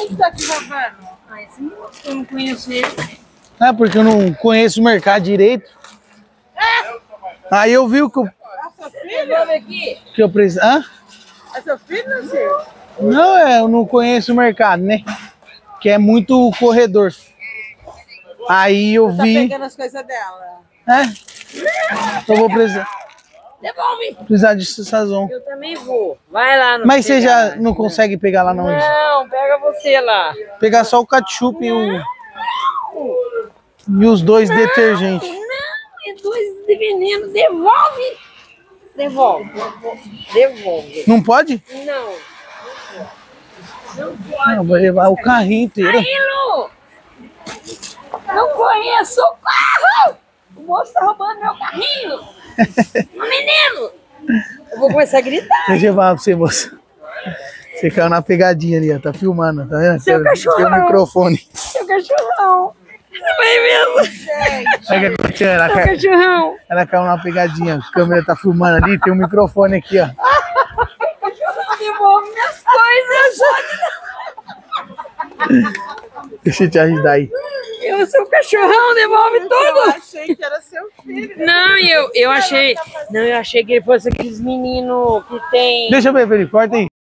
Quem que tá te roubando? Ah, esse menino, eu não conheço ele. Ah, porque eu não conheço o mercado direito. Aí eu vi o que eu... É seu filho? Aqui. Que eu preciso... Hã? É seu filho, não é seu? Não, eu não conheço o mercado, né? Que é muito corredor. Aí eu Você tá vi... pegando as coisas dela. Eu vou precisar... Devolve. Precisar de sazon. Eu também vou. Vai lá no Mas você já não consegue pegar lá não? Não, pega você lá. Pegar só o ketchup e os dois detergentes. Não, é dois de veneno. Devolve. Devolve. Devolve. Não pode? Não. Não pode. Não, vou levar o carrinho inteiro. Aí, Lu. Não conheço o carro. O moço tá roubando meu carrinho. Menino. Eu vou começar a gritar. Deixa eu falar pra você, moça. Você caiu na pegadinha ali, ó. Tá filmando, tá vendo? Seu cachorrão. Tem o microfone. Seu cachorrão. Vai mesmo. Ela Seu cachorrão. ela caiu na pegadinha. A câmera tá filmando ali, tem um microfone aqui, ó. Devolve minhas coisas. Deixa eu te ajudar aí. Eu sou o cachorrão, devolve tudo. Eu achei que era seu filho. Não, eu achei. Não, eu achei que ele fosse aqueles meninos que tem. Deixa eu ver, Felipe, corta aí.